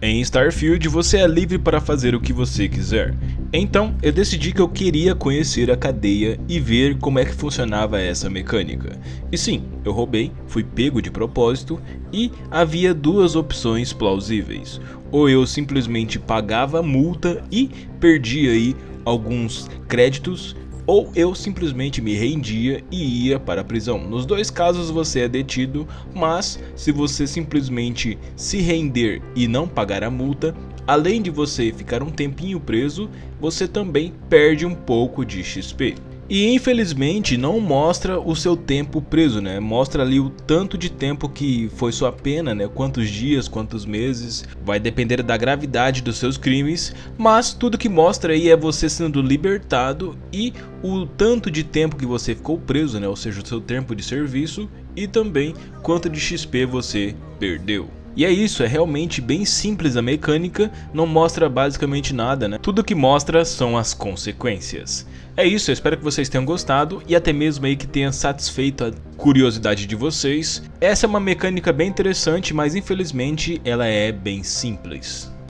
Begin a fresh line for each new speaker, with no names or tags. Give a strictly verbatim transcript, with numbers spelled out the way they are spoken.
Em Starfield você é livre para fazer o que você quiser. Então eu decidi que eu queria conhecer a cadeia e ver como é que funcionava essa mecânica. E sim, eu roubei, fui pego de propósito e havia duas opções plausíveis. Ou eu simplesmente pagava multa e perdia aí alguns créditos, ou eu simplesmente me rendia e ia para a prisão. Nos dois casos você é detido, mas se você simplesmente se render e não pagar a multa, além de você ficar um tempinho preso, você também perde um pouco de X P. E infelizmente não mostra o seu tempo preso, né? Mostra ali o tanto de tempo que foi sua pena, né? Quantos dias, quantos meses, vai depender da gravidade dos seus crimes, mas tudo que mostra aí é você sendo libertado e o tanto de tempo que você ficou preso, né? Ou seja, o seu tempo de serviço e também quanto de X P você perdeu. E é isso, é realmente bem simples a mecânica, não mostra basicamente nada, né? Tudo que mostra são as consequências. É isso, eu espero que vocês tenham gostado e até mesmo aí que tenha satisfeito a curiosidade de vocês. Essa é uma mecânica bem interessante, mas infelizmente ela é bem simples.